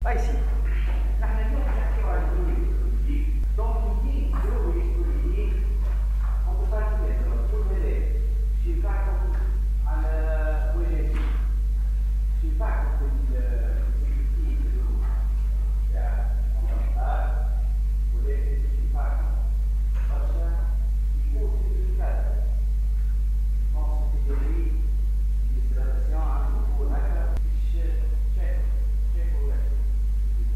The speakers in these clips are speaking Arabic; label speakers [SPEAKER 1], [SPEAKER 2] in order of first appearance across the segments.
[SPEAKER 1] Vai sì, نحن اليوم نحكيو على الجديد. دونك الجديد هو يشكو الجديد متفاعلية كل هذا شفاعكم على وجهين. شفاعكم في الجديد تاع الأنفال ولكن شفاعكم برشا يكون في الكتاب. نوصل في الجديد الإستراتيجية عن الدخول هكذا باش شافوا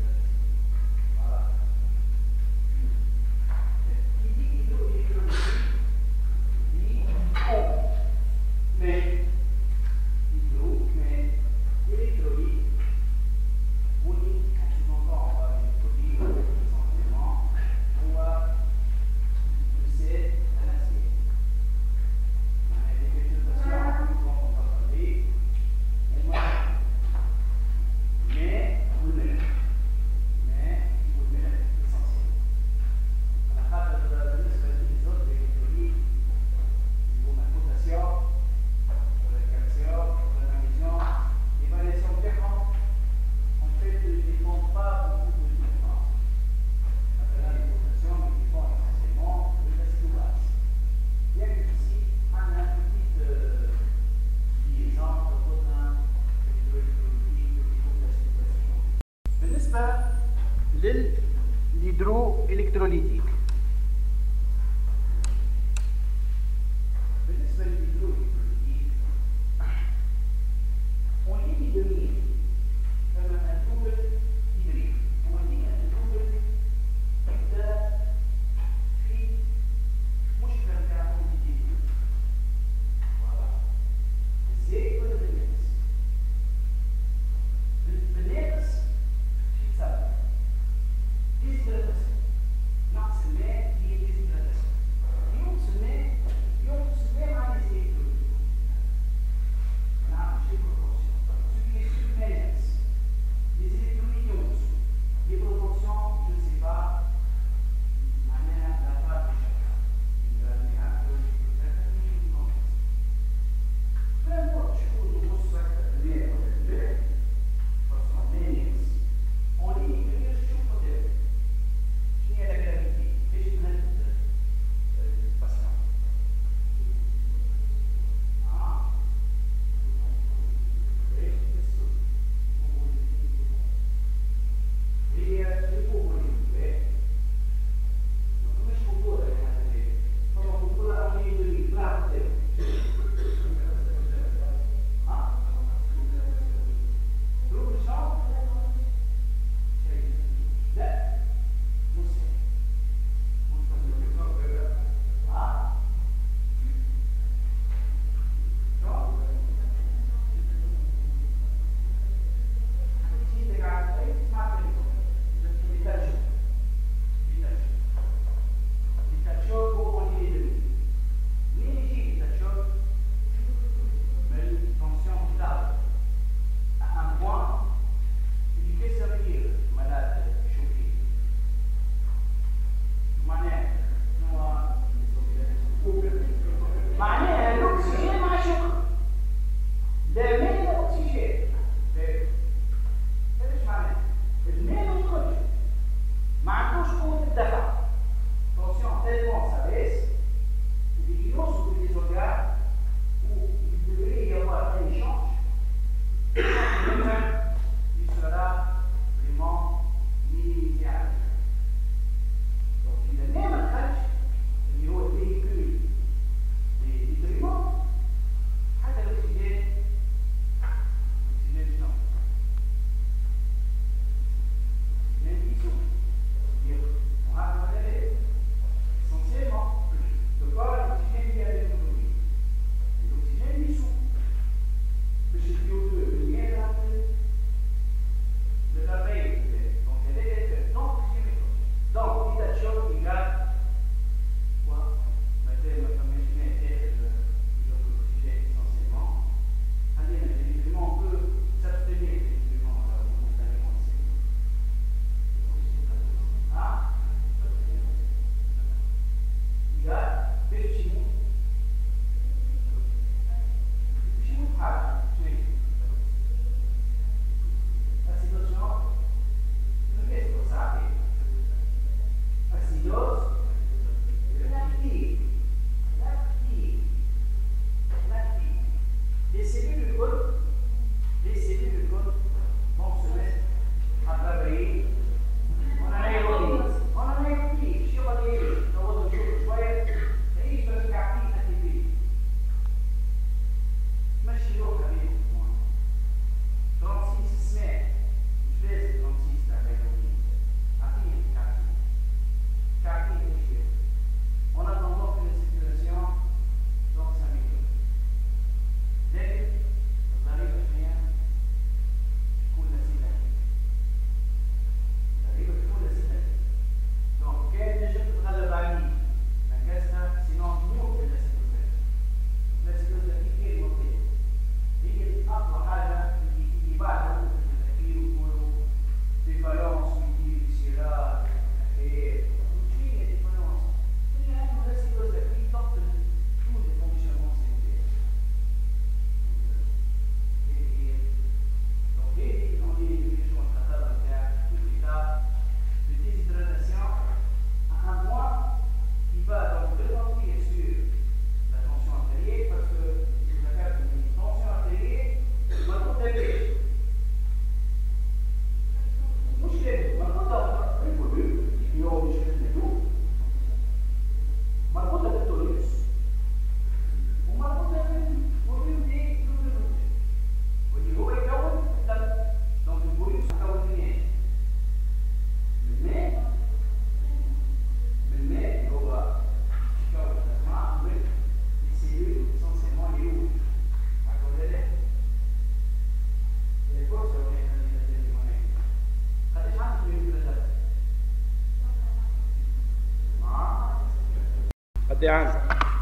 [SPEAKER 1] خذي عندك.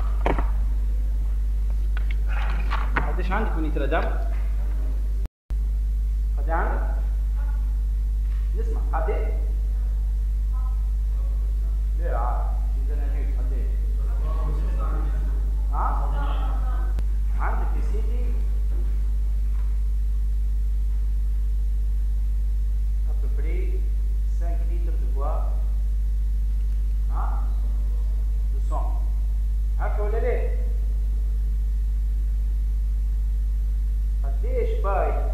[SPEAKER 1] قديش عندك من لتر دم؟ خذي عندك. نسمع قديش؟ لا عارف إذا نجيب قديش؟ ها؟ عندك يا سيدي à peu près 5 litres de bois. ها؟ de sang. هكا ولا لا؟ قديش باي؟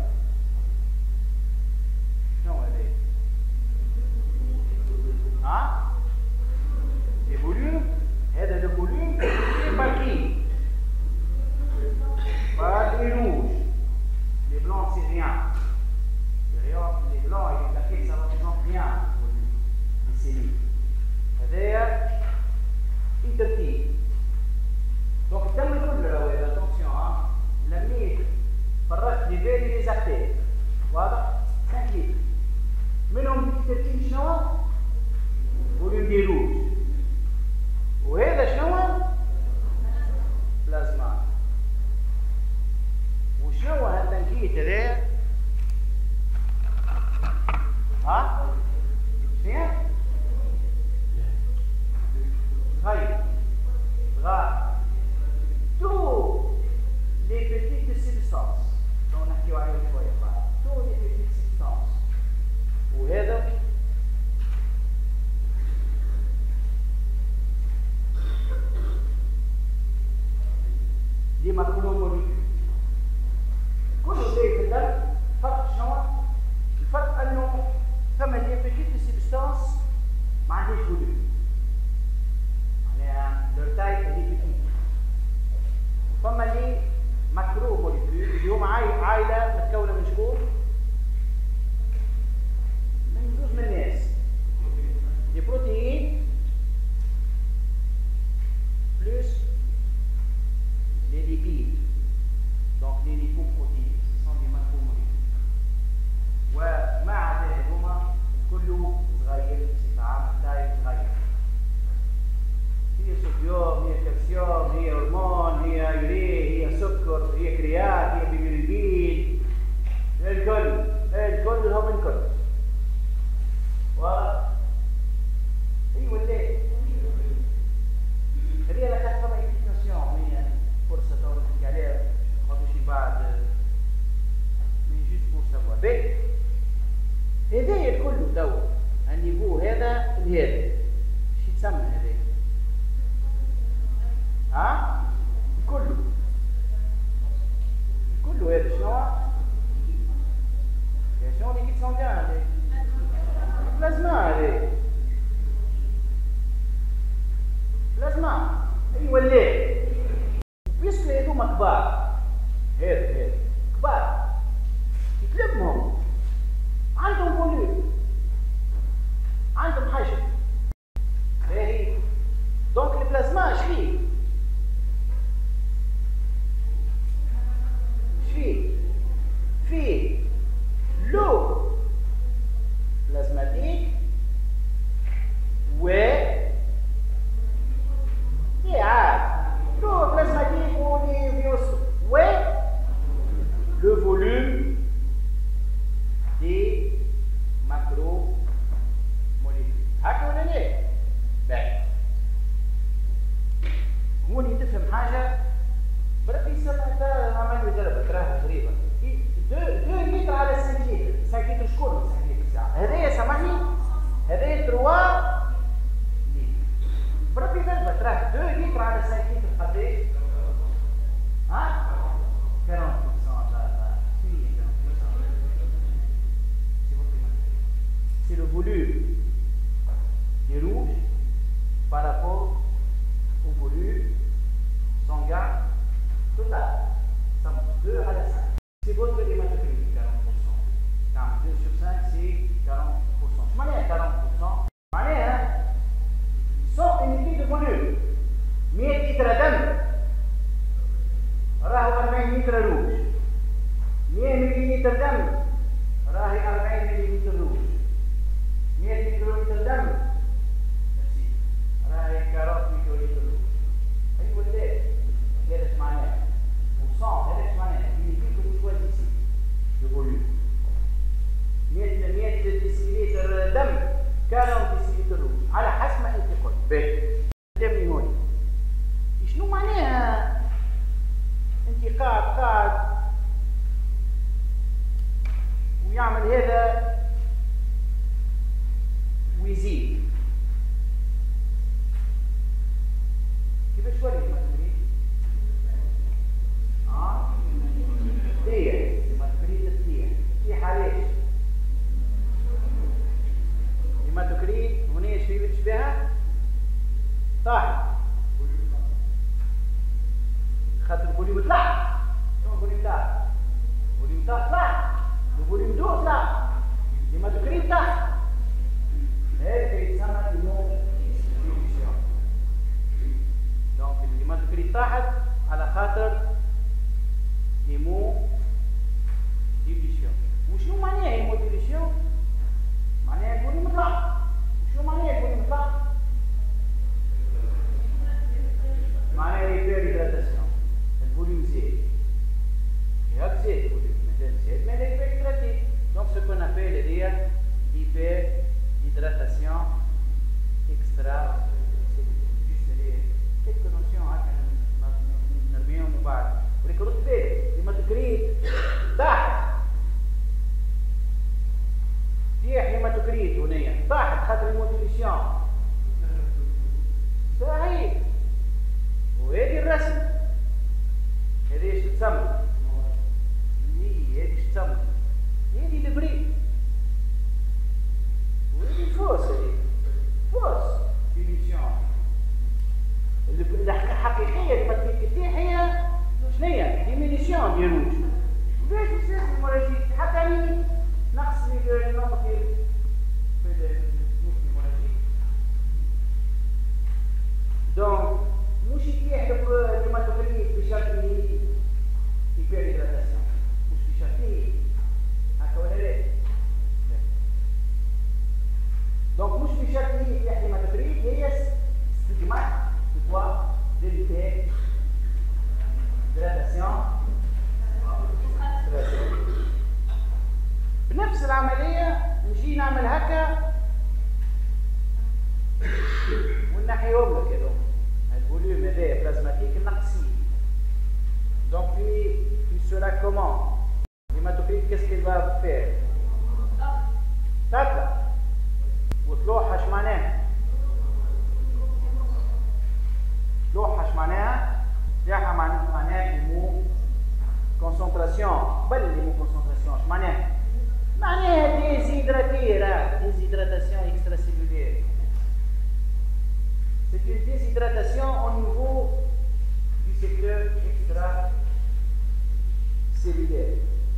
[SPEAKER 1] شنو هذا؟ ها؟ لي فوليوم، هذا لو فوليوم multiplié par qui؟ Par les rouges. Les blancs c'est rien. Les blancs et les plaquettes ça représente rien pour les cellules. هذايا في ترتيب. Donc الدم كله راهو attention ها لميت فرقت لي فيري لي زارتير واضح 5 لتر منهم بالترتيب شنو؟ فوليوم دي روج وهذا شنو؟ بلازما. وشنو هالتنكيت هذا؟ ها؟ فين؟ صغير صغار تو لي بيتيت سيبستانس دون نحكيو عليهم شويه بعد تو لي بيتيت سيبستانس وهذا دي ماكروموليكول كله زي في الدم. فرق شنو؟ الفرق انه ثم لي بيتيت سيبستانس ما عندهاش فوليوم معناها لور تاي اللي بيتيت. فما لي ماكرو موليكول اللي هما عائله متكونه من شكون؟ من جزء من الناس. لي بروتيين بلس لي ليبيد دونك لي ليبوبروتيين سون لي ماكرو موليكول. وما عدا هذوما كله صغير بصفه تاي صغير. هي صوديوم، هي كالسيوم، هي هرمون، هي يوريه، هي سكر، هي كريات، هي بيليروبين، الكل هم الكل. واضح؟ اي ولا هذه انا كانت فما اكسبليكاسيون هي فرصه تو نحكي عليها خاطرش بعد من جوست بور سافوار. باهي هذايا الكل تو النيفو هذا لهذا اش يتسمى هذا؟ ها؟ كله هذا شنو؟ يا شنو اللي كيتصون بها هذه؟ بلازما هذه بلازما اي ولا بيسكو هذوما كبار هذا كبار تتلمهم عندهم فوليوم عندهم حجم باهي. دونك البلازما اش فيه لو بلازماتيك و لي عاد لو بلازماتيك ولي فيروس و لو فوليوم دي ماكرو موليكول. هكا ولا لا؟ باهي هوني تفهم حاجه بربي يسمى انت عمل تجربه تراها غريبه. 2 لتر على 5 لتر 5 لتر شكون 5 لتر ساعه هذايا سامحني هذايا 3 لتر بربي تجربه تراه 2 لتر على 5 لتر قداش؟ ها؟ 40% c'est le volume des rouges par rapport au volume sanguin total. Ça 2 à la 5. C'est votre hématocrite, 40%. Quand 2 sur 5, c'est 40%. Je m'en ai à 40%. معناها 100 unité de volume 100 لتر دم راهو 40 لتر روج 100 مليلتر دم راهي 40 مليلتر روج 100 ميكرولتر دم راهي 40 ميكرولتر روج بعد ويعمل هذا ويزيد. كيفاش ولي الماتوريت؟ تطيح الماتوريت، تطيح علاش؟ الماتوريت هنا ايش بها؟ طاحت خاطر الفوليوم طلع. شنو الفوليوم تاعها؟ الفوليوم تاعها طلع، الفوليوم دو طلع، الماتوريت طاح. هذا يتسمى بالنوم ديفيسيون. دونك الماتوريت طاحت على خاطر هيمو ديفيسيون. وشنو معناها هيمو ديفيسيون؟ معناها الفوليوم طلع. وشنو معناها الفوليوم طلع؟ معناها هيبرهيدراتاسيون، الفوليوم زاد. ياك زاد الفوليوم، مادام زاد ما لا هيبرهيدراتي. دونك سو كون ابيل هذيا l'hyperhydratation extra cellulaire. Juste les quelques notions هكا نرميهم من بعد. ولكن رد بالك الهيماتوكريت طاحت. تطيح الهيماتوكريت هنايا، طاحت خاطر الموديليسيون. صحيح. وهذه الرسم هذه ايش تسمى؟ هذه ايش تسمى؟ هذه البريد. وهذه الفورس، هذه فورس ديفيسيون. الحقيقيه اللي تطيح هي شنو هي؟ ديمينيسيون ديال الروج. باش تصير الهيموراجيك حتى يعني نقص في النمط ديال الهيموراجيك. دونك مش يطيح الهيماتوكريت بشرط اللي هيبرهيدراتاسيون، مش بشرط هكا ولا لا. دونك مش بشرط اللي يطيح الهيماتوكريت، هي ستيغمات دو ديليتاسيون. بنفس العمليه نجي نعمل هكا ونحيهم لك هذوما الفوليوم هذايا بلازماتيك النقصي. دونك في سورا كومون l'hématocrit qu'est-ce qu'il va faire؟ تطلع وتلوح. اش معناها؟ تلوح اش معناها؟ تاعها معناها ليمو كونسنتراسيون. قبل ليمو كونسنتراسيون اش معناها؟ معناها ديزيدراتي. راه ديزيدراتاسيون اكسترا سيلولير. C'est une déshydratation au niveau du secteur extracellulaire.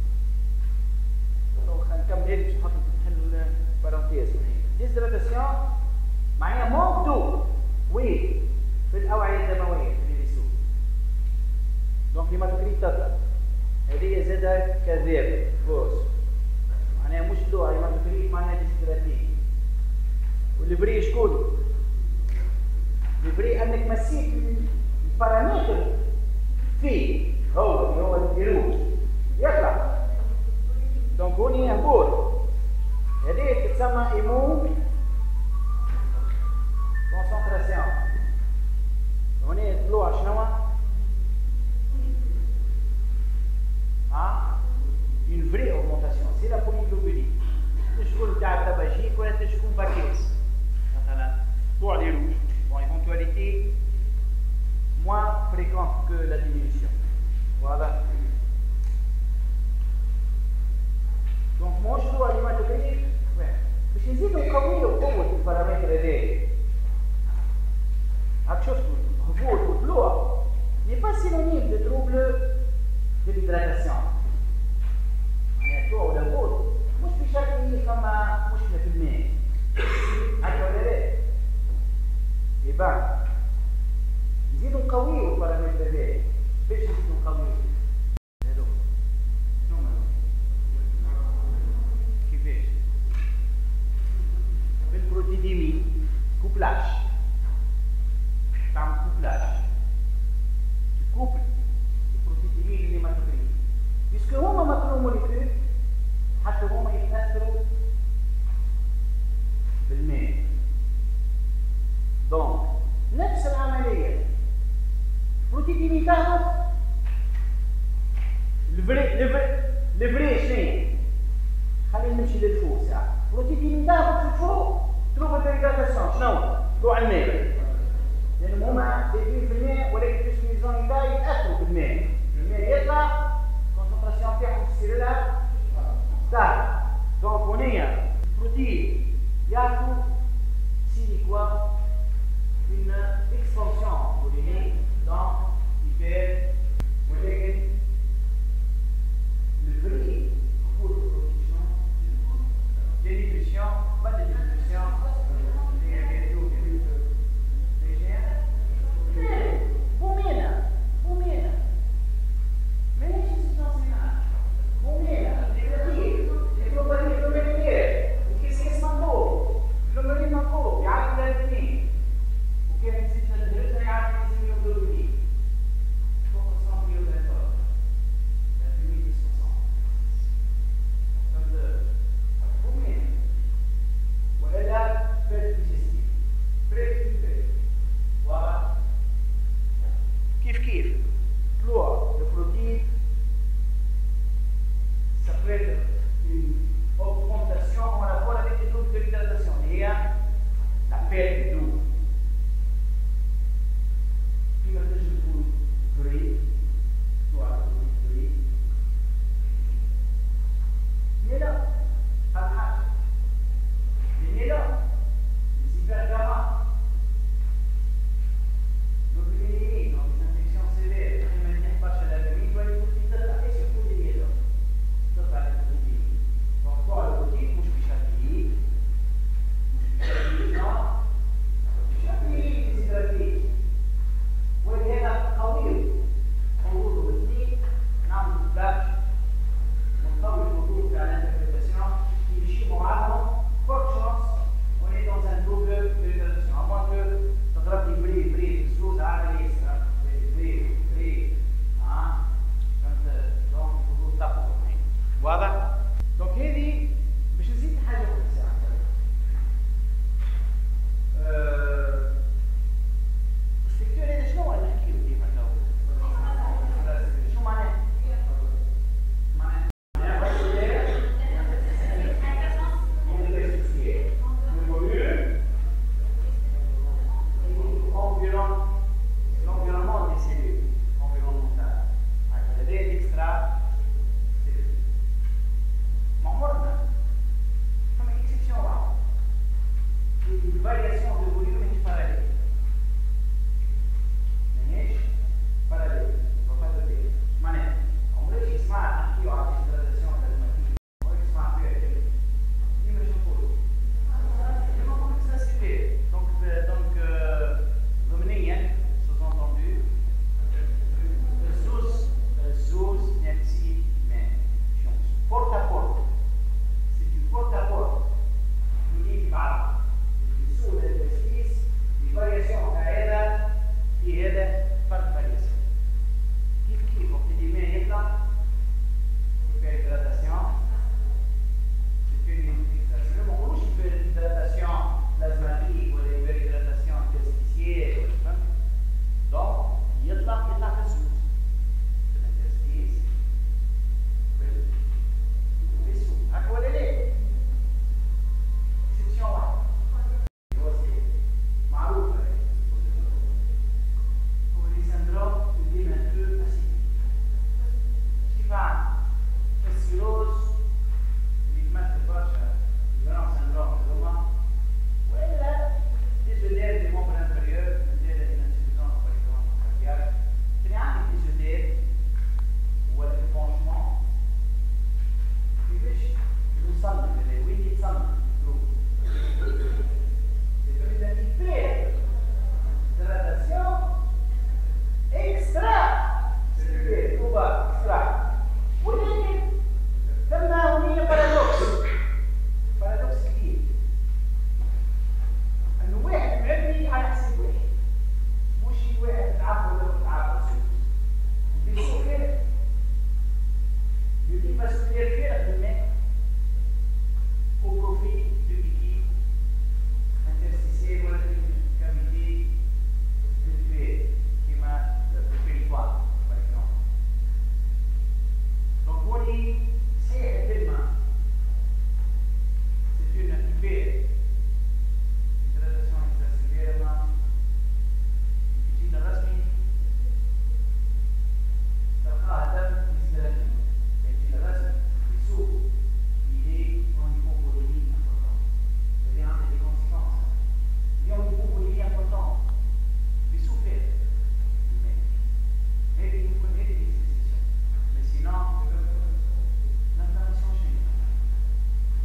[SPEAKER 1] نكمل هذه باش نحط نحل بارونتيز. ديزيدراتاسيون معناها مونك دو وين في الاوعيه الدمويه في الريسو. دونك الهيماتوكريت تطلع. هذه زاده كذاب فوس. معناها مش لو الهيماتوكريت معناها ديزيدراتي. والبري شكون؟ البري انك مسيت البارامتر فيه هو الفيروس يطلع. دونك هوني هبول هذه تتسمى ايمو كونسنتراسيون. هوني طلوع شنو؟ une vraie augmentation. C'est la polyglobuline. تشكون تاع التباجيك ولا تشكون باكيس مثلا طلوع لي روج. Bon, éventualité moins fréquente que la diminution. Voilà. Donc, mon choix alimentaire, باش نزيدو نقويو قوة البارامتر هذايا. هاك شفتو هبوط وطلوع n'est pas synonyme de trouble de l'hydratation. يعني طلوع ولا هبوط مش بشرط اللي فما مشكلة في الماء. هكا ولا لا؟ يبان نزيدو نقويو البارامتر هذايا. باش نزيدو نقويو هذوما شنو هما؟ كيفاش؟ بالبروتيديمي كوبلاج. تعمل كوبلاج تكوبل البروتيديمي للهيماتوكريت بيسكو هما ماكرو موليكول حتى هما يتاثروا بالماء. دونك نفس العمليه بروتيديمي تهبط الفري شنو؟ خلينا نمشي للفوق ساعه. بروتيدي من تحت للفوق تروح الديغراداسيون شنو؟ تروح الماء. لأنهم هما دايرين في الماء ولكن في السميزون تاعي يتأثروا بالماء. الماء يطلع الكونسنتراسيون تاعهم في السيلولار تاعها. دونك هنايا البروتين يعطوا سيني كوا une expansion polynique dans l'hyper ولكن le vrai pour la production de nutrition, pas de nutrition, بومينا ماشي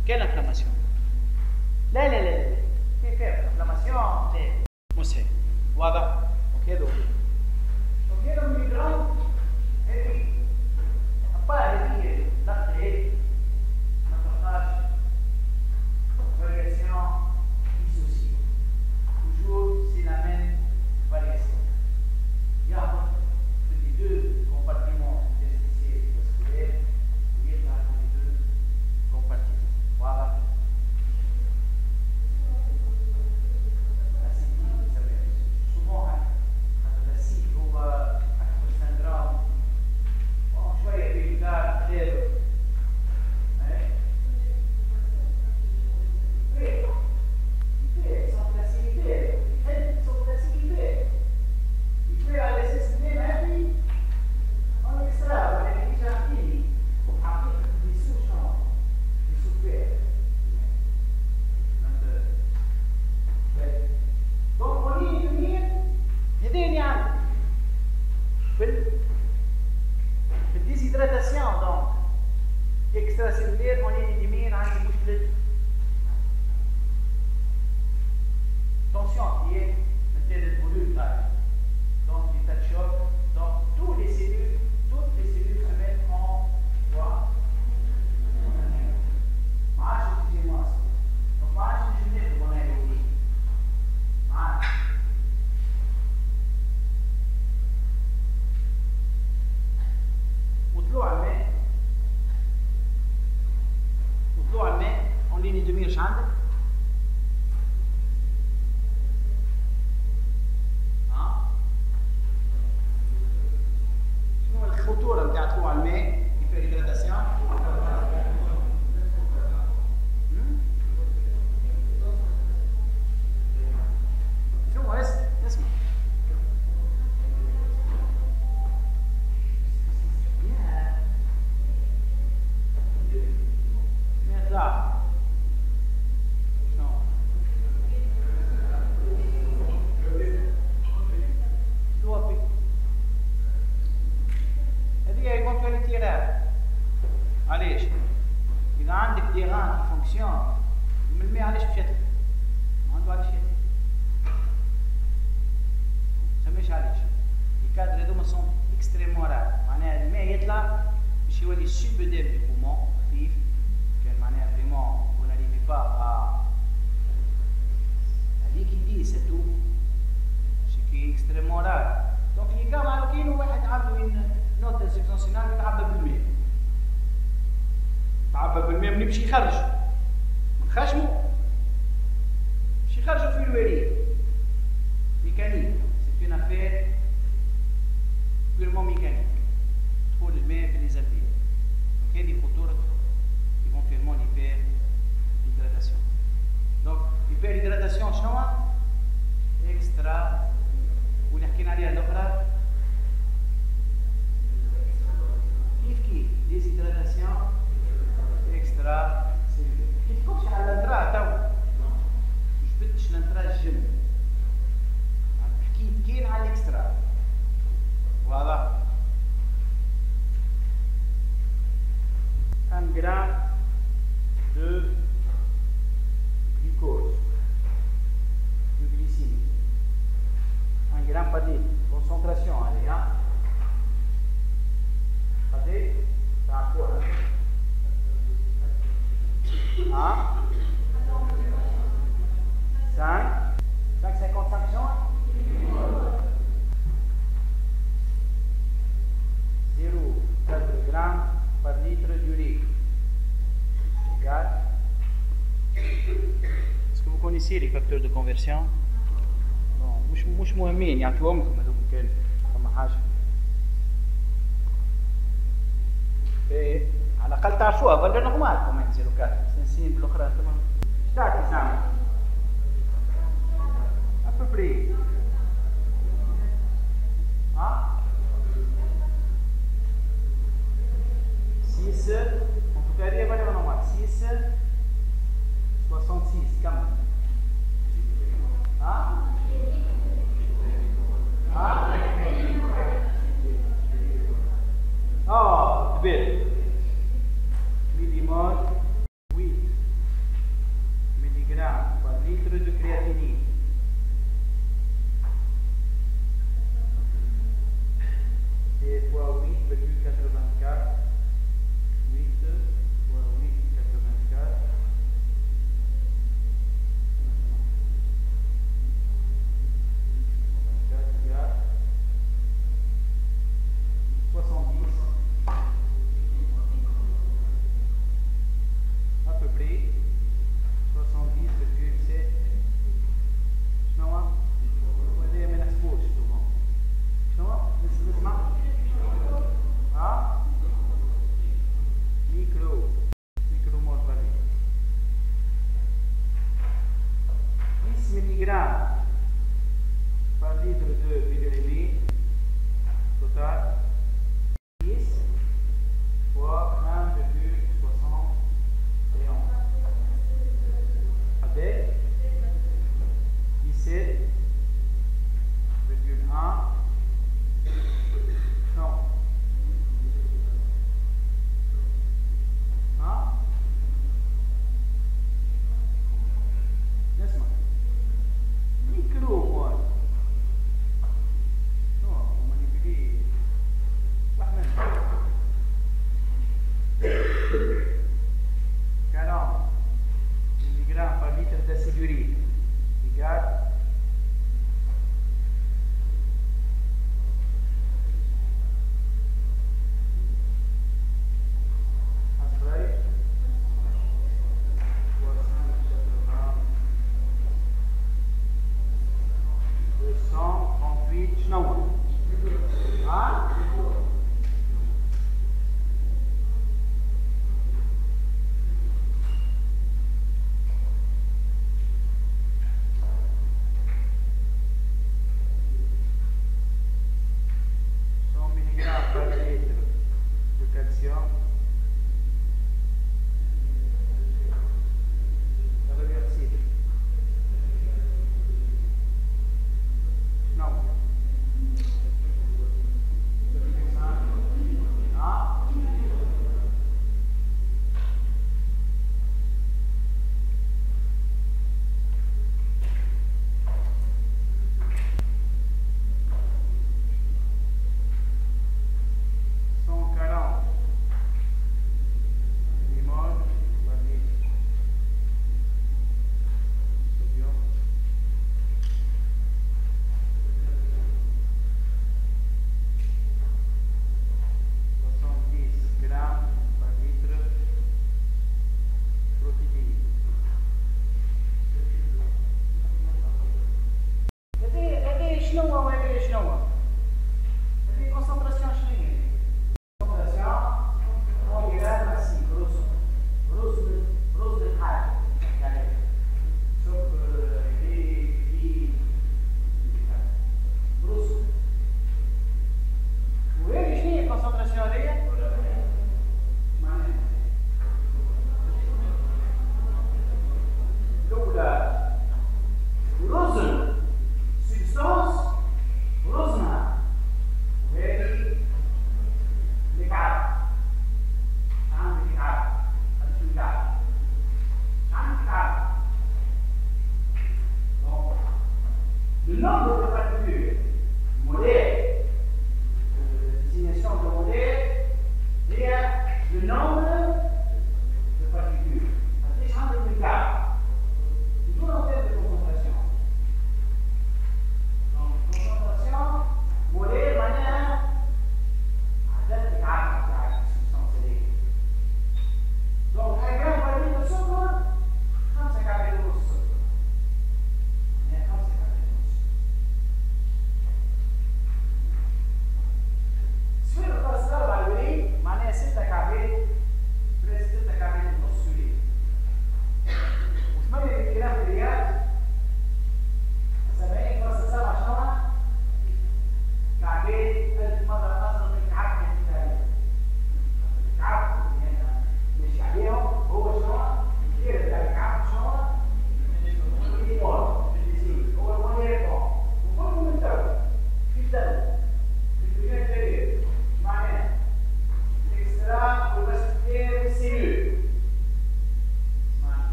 [SPEAKER 1] Quelle inflammation? لا لا لا لا كيف inflammation لا مسهل واضح؟ اوكي دو مليجرام هذه هذه ضغط هيك ما تبقاش variation dissociée. Toujours c'est la même variation. Il y a les deux compartiments interstitiels et vasculaires, il y a les deux compartiments. Voilà. Souvent, l'acide هو أكثر syndrome شوية بيلقى غيره. Extracellulaire, on élimine عندي مشكلة tension qui est maintenant le volume taille. Donc l'état de choc, donc toutes les cellules se mettent en quoi? ما عادش تجي ماسك. Donc ما عادش نجي ناخذ من هذه. ما عادش. وطلوع الماء en ligne de mire ايش عندك؟ شنو الخطورة نتاع طلوع الماء في الهيدراتاسيون؟ شنو اسمع لا هذه ايفونتواليتي راه علاش؟ إذا عندك تيران كي فونكسيون من الماء علاش مشات لك؟ ما عنده علاش ياتي سميش علاش الكادر هذوما سون اكستريمون رار معناها الماء يطلع باش يولي سوبوديم دو بومون خفيف كان معناها فريمون vous n'arrivez pas à liquider c'est tout ce qui est extrêmement rare donc اللي كان معروفين واحد عنده نوت انسفسيونال يتعبى بالماء تعبى بالماء منين باش يخرج من خشمه باش يخرجوا في الوريد ميكانيك سي اون افير بيرمون ميكانيك دخول الماء في ليزالفير دونك هذه خطورة éventuellement l'hyperhydratation. Donc l'hyperhydratation شنو هو؟ اكسترا واللي حكينا عليها الاخرى كيف ديزيدراتاسيون اكسترا سيلولير. كي تكونش على الانترا تو جبدتش الانترا الجن حكيت كاين على الاكسترا واضح؟ 1 gramme de glucose, de glycémie. 1 gramme par litre. Concentration, allez, hein. Regardez, ça a quoi, hein? 5,55 gens. 0,4 grammes par litre d'urine. Est-ce que vous connaissez les facteurs de conversion? Bon, مش مهمين يعطيوهم لكم هذوك الكل فما حاجه. على الاقل تعرفوها فالور نورمال كمان 0,4 سنسين بالاخرى تمام. ايش تعطي سامي؟ ابوبري ها؟ 6 en tout cas هذه فالور نورمال 6 66 كم؟ ها؟ كبير مليمول 8 litres de créatinine. Et fois 8,84. 8 fois 8,84. 70, à peu près 70,7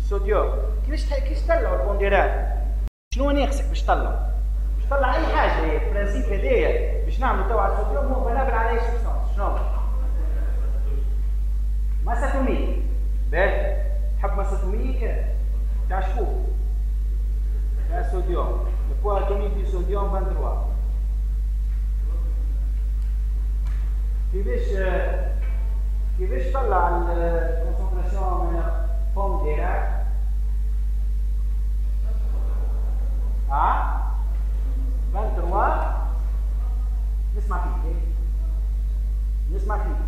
[SPEAKER 1] الصوديوم. كيفاش تطلعوا البونديرات؟ شنو ناقصك باش تطلع؟ باش تطلع اي حاجه. هي البرانسيب هذايا باش نعملوا توا على الصوديوم هو بنابل على اي سبستانس. شنو؟ ماسة اتوميك. باهي تحب ماسة اتوميك تاع شكون؟ تاع الصوديوم. البوا اتوميك دو صوديوم 23. كيفاش تطلع الكونسنتراسيون من بوم ديراك؟ 23. نسمع فيك. نسمع فيك.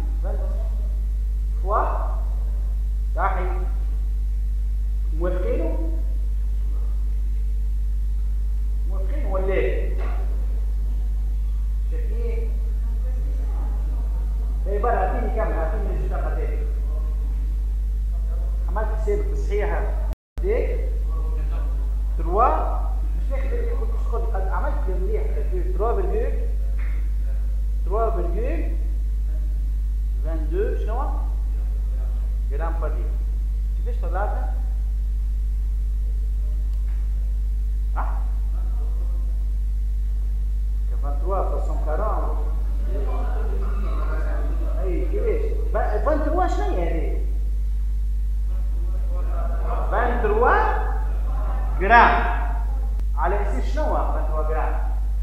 [SPEAKER 1] 23 صحيح. موافقينه؟ موافقينه ولا ايه؟ شايفين؟ اي برا اعطيني كم، اعطيني الريزلتا قداش. عملت حسابك صحيحه هذيك 3 مش ناخذ اللي كنت تشتغل قد عملت مليح 3.22 شنو؟ جرام بار لتر. كيفاش طلعتها؟ ها؟ 23 اي كيفاش؟ 23 شنو هي هذه؟ 23 جرام. على اساس شنو 23 جرام؟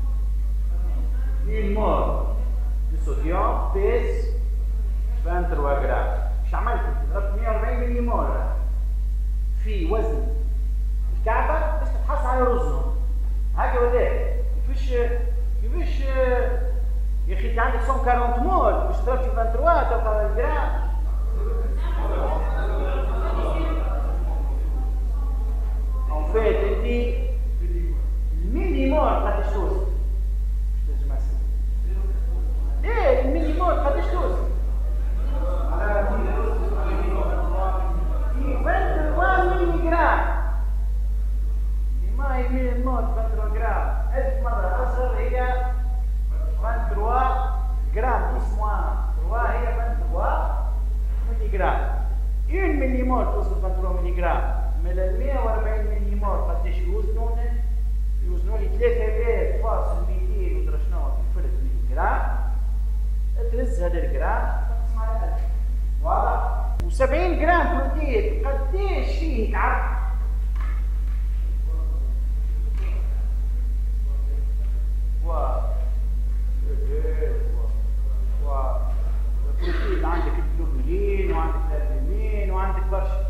[SPEAKER 1] 1 مول دو صوديوم بيس 23 جرام. اش عملت؟ ضربت 140 ملي مول في وزن الكعبه باش تتحصل على رزنه. هكا ولا كيفاش يا اخي انت عندك 140 مول باش تضرب في 23 تلقى الجرام. ان فيت انت الميلي مول قداش توزن؟ ايه الميلي مول قداش توزن؟ 23 ملي جرام. ما هي ميلي مول 23 جرام 1000 مرة أصغر. هي 23 جرام 10 موان 3 هي 23 ملي جرام. 1 ملي مول توصل 23 ملي جرام. من ال 140 ملي مول قداش يوزنوا لي 3200 ودرا شنو فرد ملي جرام. تهز هذا الجرام تقسم على 1000. واضح؟ و70 جرام بروتين قداش فيه تعرف؟ بروتين عندك الجلوبولين وعندك الالبومين وعندك برشا.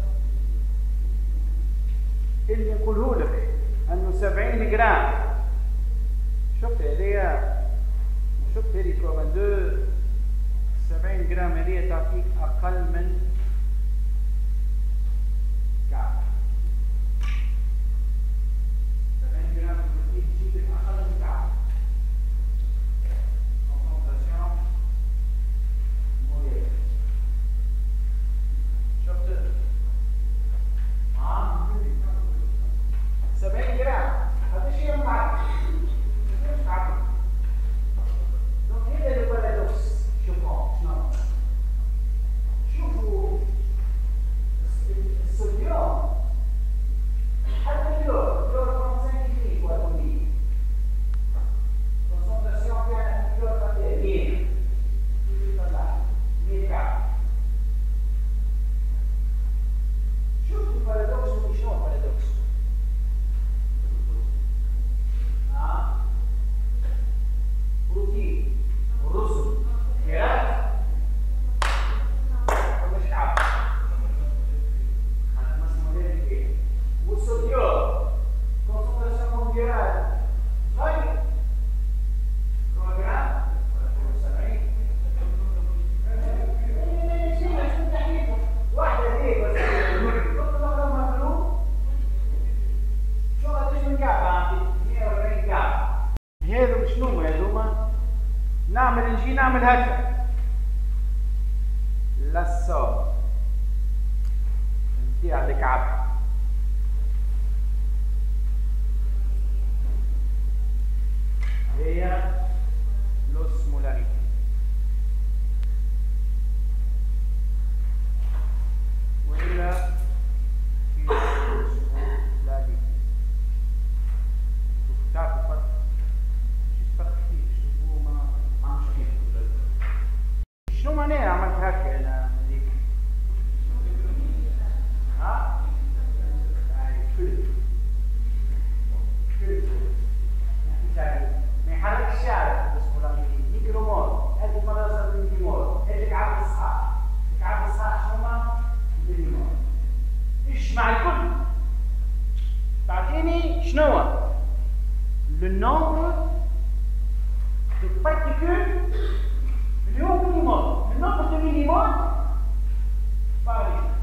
[SPEAKER 1] اللي نقوله لك انه 70 جرام. شفت هذيا؟ شفت هذه 32 70 جرام هذه تعطيك اقل من كعب. 70 جرام بروتين تجيب لك اقل من كعب. كونسنتراسيون موديل. شفت؟ 70 جرام قداش هي مكعب؟ مش عارف. دونك هذا البارادوكس. شوفوا الصوديوم حتى الكلور 35 كيلو اتوميك. كونسنتراسيون تاعنا في الكلور قد ايه؟ 100. كيف يطلع؟ 100 كعب. شوفوا البارادوكس شنو البارادوكس؟ بروتين والرسل كيرات ومش كعب. والصوديوم كونسنتراسيون مونجيرال صغير 3 جرام 70. واحدة هيك بس كنت مقرب مخلوق. شو قداش من كعبة عندي؟ 140 كعبة. هذو شنو هذوما؟ نجي نعمل هكا للصوم نتاع الكعب. هي l'osmolarité. وإلا مع الكل. تعطيني شنو هو؟ le nombre de particules, le minimum. Le nombre de millimol par